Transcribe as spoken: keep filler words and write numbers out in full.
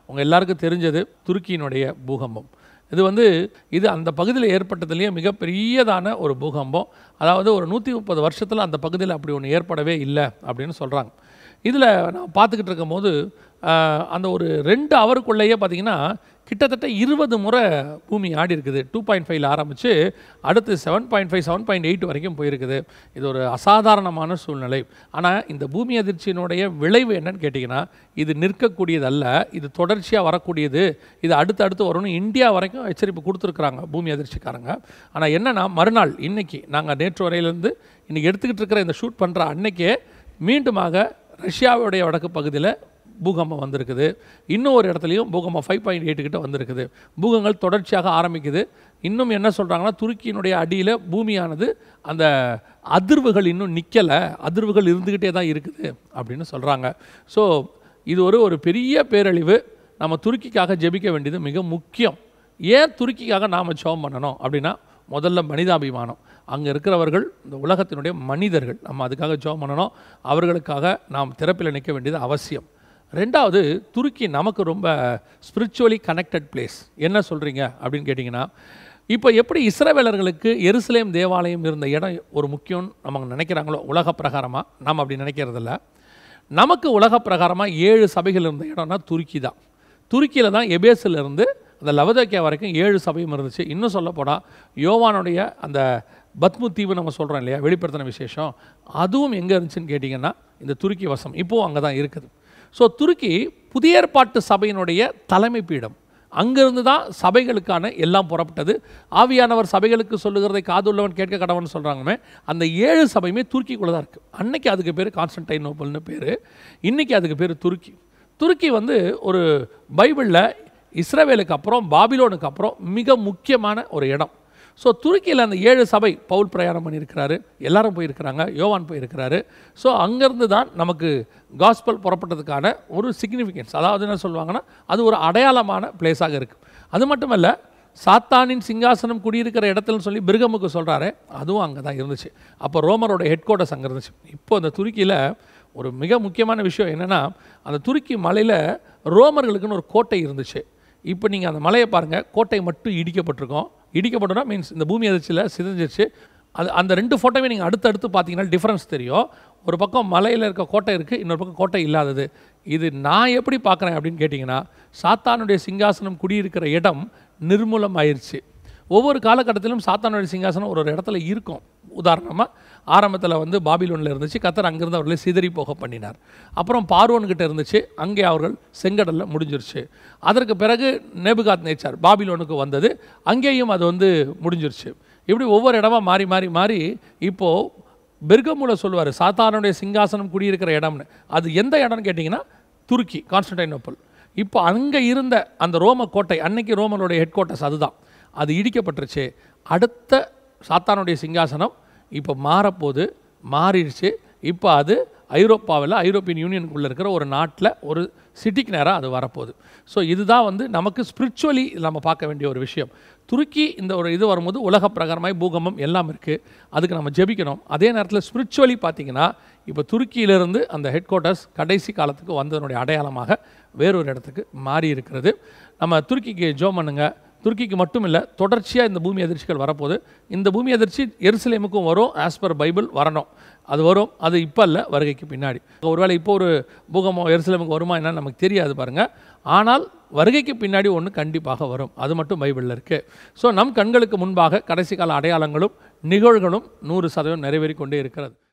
உங்கள் எல்லாருக்கும் தெரிஞ்சது துருக்கியினுடைய பூகம்பம். இது வந்து இது அந்த பகுதியில் ஏற்பட்டதுலேயே மிகப்பெரியதான ஒரு பூகம்பம். அதாவது ஒரு நூற்றி முப்பது வருஷத்தில் அந்த பகுதியில் அப்படி ஒன்று ஏற்படவே இல்லை அப்படின்னு சொல்கிறாங்க. இதில் நான் பார்த்துக்கிட்டு இருக்கும்போது அந்த ஒரு ரெண்டு அவருக்குள்ளேயே பார்த்திங்கன்னா கிட்டத்தட்ட இருபது முறை பூமி ஆடி இருக்குது. டூ பாயிண்ட் ஃபைவ்ல ஆரம்பித்து அடுத்து seven point five seven point eight வரைக்கும் போயிருக்குது. இது ஒரு அசாதாரணமான சூழ்நிலை. ஆனால் இந்த பூமி அதிர்ச்சியினுடைய விளைவு என்னன்னு கேட்டிங்கன்னா, இது நிற்கக்கூடியதல்ல, இது தொடர்ச்சியாக வரக்கூடியது, இது அடுத்து அடுத்து வரணும். இந்தியா வரைக்கும் எச்சரிப்பு கொடுத்துருக்குறாங்க பூமி அதிர்ச்சிக்காரங்க. ஆனால் என்னென்னா, மறுநாள் இன்றைக்கி நாங்கள் நேற்று வரையிலேருந்து இன்றைக்கி எடுத்துக்கிட்டு இருக்கிற இந்த ஷூட் பண்ணுற அன்னைக்கே மீண்டுமாக ரஷ்யாவுடைய வடக்கு பகுதியில் பூகம்பம் வந்திருக்குது. இன்னும் ஒரு இடத்துலையும் பூகம்பம் ஃபைவ் பாயிண்ட் எயிட்டு கிட்ட வந்திருக்குது. பூகங்கள் தொடர்ச்சியாக ஆரம்பிக்குது. இன்னும் என்ன சொல்கிறாங்கன்னா, துருக்கியினுடைய அடியில் பூமியானது அந்த அதிர்வுகள் இன்னும் நிற்கலை, அதிர்வுகள் இருந்துக்கிட்டே தான் இருக்குது அப்படின்னு சொல்கிறாங்க. ஸோ இது ஒரு ஒரு பெரிய பேரழிவு. நம்ம துருக்கிக்காக ஜெபிக்க வேண்டியது மிக முக்கியம். ஏன் துருக்கிக்காக நாம் ஜெபம் பண்ணணும் அப்படின்னா, முதல்ல மனிதாபிமானம். அங்கே இருக்கிறவர்கள் இந்த உலகத்தினுடைய மனிதர்கள், நம்ம அதுக்காக ஜெபம் பண்ணணும். அவர்களுக்காக நாம் திறப்பில் நிற்க வேண்டியது அவசியம். ரெண்டாவது, துருக்கி நமக்கு ரொம்ப ஸ்பிரிச்சுவலி கனெக்டட் பிளேஸ். என்ன சொல்கிறீங்க அப்படின்னு கேட்டிங்கன்னா, இப்போ எப்படி இஸ்ரவேலர்களுக்கு எருசலேம் தேவாலயம் இருந்த இடம் ஒரு முக்கியம் நம்ம நினைக்கிறாங்களோ உலக பிரகாரமாக, நாம் அப்படி நினைக்கிறதில்ல. நமக்கு உலக பிரகாரமாக ஏழு சபைகள் இருந்த இடம்னா துருக்கி தான். துருக்கியில் தான் எபேஸில் இருந்து அந்த லவதோக்கியா வரைக்கும் ஏழு சபையும் இருந்துச்சு. இன்னும் சொல்லப்போனால் யோவானுடைய அந்த பத்மு தீவு நம்ம சொல்கிறோம் இல்லையா, வெளிப்படுத்தின விசேஷம், அதுவும் எங்கே இருந்துச்சுன்னு கேட்டிங்கன்னா இந்த துருக்கி வசம் இப்போவும் அங்கே தான் இருக்குது. ஸோ துருக்கி புதிய ஏற்பாட்டு சபையினுடைய தலைமை பீடம். அங்கேருந்து தான் சபைகளுக்கான எல்லாம் புறப்பட்டது. ஆவியானவர் சபைகளுக்கு சொல்லுகிறதை காதுள்ளவன் கேட்க கடவன் சொல்கிறாங்கமே, அந்த ஏழு சபையுமே துருக்கிக்குள்ளே தான் இருக்குது. அன்னைக்கு அதுக்கு பேர் கான்ஸ்டன்டைனோப்பிள்னு பேர், இன்றைக்கி அதுக்கு பேர் துருக்கி. துருக்கி வந்து ஒரு பைபிளில் இஸ்ரவேலுக்கு அப்புறம் பாபிலோனுக்கு அப்புறம் மிக முக்கியமான ஒரு இடம். ஸோ துருக்கியில் அந்த ஏழு சபை பவுல் பிரயாணம் பண்ணியிருக்கிறாரு, எல்லாரும் போயிருக்கிறாங்க, யோவான் போயிருக்கிறாரு. ஸோ அங்கேருந்து தான் நமக்கு காஸ்பல் புறப்பட்டதுக்கான ஒரு சிக்னிஃபிகன்ஸ், அதாவது என்ன சொல்லுவாங்கன்னா, அது ஒரு அடையாளமான பிளேஸாக இருக்குது. அது மட்டும் இல்லை, சாத்தானின் சிங்காசனம் குடியிருக்கிற இடத்துலன்னு சொல்லி பிருகமுக்கு சொல்கிறாரு, அதுவும் அங்கே தான் இருந்துச்சு. அப்போ ரோமரோட ஹெட் குவார்ட்டர்ஸ் அங்கே இருந்துச்சு. இப்போ அந்த துருக்கியில் ஒரு மிக முக்கியமான விஷயம் என்னென்னா, அந்த துருக்கி மலையில் ரோமர்களுக்குன்னு ஒரு கோட்டை இருந்துச்சு. இப்போ நீங்கள் அந்த மலையை பாருங்கள், கோட்டை மட்டும் இடிக்கப்பட்டிருக்கோம். இடிக்கப்பட்டோன்னா மீன்ஸ் இந்த பூமி அதிர்ச்சியில் சிதைஞ்சிருச்சு. அது அந்த ரெண்டு ஃபோட்டோவே நீங்கள் அடுத்து அடுத்து பார்த்தீங்கன்னா டிஃப்ரென்ஸ் தெரியும். ஒரு பக்கம் மலையில் இருக்க கோட்டை இருக்குது, இன்னொரு பக்கம் கோட்டை இல்லாதது. இது நான் எப்படி பார்க்குறேன் அப்படின்னு கேட்டிங்கன்னா, சாத்தானுடைய சிங்காசனம் குடியிருக்கிற இடம் நிர்மூலம் ஆயிடுச்சு. ஒவ்வொரு காலகட்டத்திலும் சாத்தானுடைய சிங்காசனம் ஒரு ஒரு இடத்துல இருக்கும். உதாரணமாக ஆரம்பத்தில் வந்து பாபிலோனில் இருந்துச்சு, கர்த்தர் அங்கேருந்து அவர்களை சிதறி போக பண்ணினார். அப்புறம் பார்வோன்கிட்ட இருந்துச்சு, அங்கே அவர்கள் செங்கடலில் முடிஞ்சிருச்சு. அதற்கு பிறகு நேபுகாத் நேச்சார் பாபிலோனுக்கு வந்தது, அங்கேயும் அது வந்து முடிஞ்சிருச்சு. இப்படி ஒவ்வொரு இடமா மாறி மாறி மாறி இப்போது பெர்கமுல சொல்லுவார் சாத்தானுடைய சிங்காசனம் குடியிருக்கிற இடம்னு. அது எந்த இடம்னு கேட்டிங்கன்னா துருக்கி, கான்ஸ்டன்டைனோப்பிள். இப்போ அங்கே இருந்த அந்த ரோம கோட்டை, அன்னைக்கு ரோமனுடைய ஹெட் குவார்ட்டர்ஸ் அதுதான், அது இடிக்கப்பட்டுருச்சு. அடுத்த சாத்தானுடைய சிங்காசனம் இப்போ மாறப்போது, மாறிடுச்சு. இப்போ அது ஐரோப்பாவில், ஐரோப்பியன் யூனியனுக்குள்ளே இருக்கிற ஒரு நாட்டில் ஒரு சிட்டிக்கு நேராக அது வரப்போகுது. ஸோ இதுதான் வந்து நமக்கு ஸ்பிரிச்சுவலி நம்ம பார்க்க வேண்டிய ஒரு விஷயம். துருக்கி இந்த ஒரு இது வரும்போது உலக பிரகாரமாய் பூகம்பம் எல்லாம் இருக்குது, அதுக்கு நம்ம ஜெபிக்கணும். அதே நேரத்தில் ஸ்பிரிச்சுவலி பார்த்திங்கன்னா, இப்போ துருக்கியிலிருந்து அந்த ஹெட் குவார்ட்டர்ஸ் கடைசி காலத்துக்கு வந்ததனுடைய அடையாளமாக வேறொரு இடத்துக்கு மாறி இருக்கிறது. நம்ம துருக்கிக்கு ஜெபம் பண்ணுங்க. துருக்கிக்கு மட்டும் இல்லை, தொடர்ச்சியாக இந்த பூமி அதிர்ச்சிகள் வரப்போகுது. இந்த பூமி அதிர்ச்சி எருசலேமுக்கும் வரும், ஆஸ் பர் பைபிள் வரணும். அது வரும், அது இப்போ இல்லை, வருகைக்கு பின்னாடி. ஒருவேளை இப்போ ஒரு பூகம்பம் எருசலேமுக்கு வருமா என்னன்னு நமக்கு தெரியாது பாருங்கள். ஆனால் வருகைக்கு பின்னாடி ஒன்று கண்டிப்பாக வரும், அது மட்டும் பைபிளில் இருக்குது. ஸோ நம் கண்களுக்கு முன்பாக கடைசி கால அடையாளங்களும் நிகழ்வுகளும் நூறு சதவீதம் நிறைவேறி கொண்டே இருக்கிறது.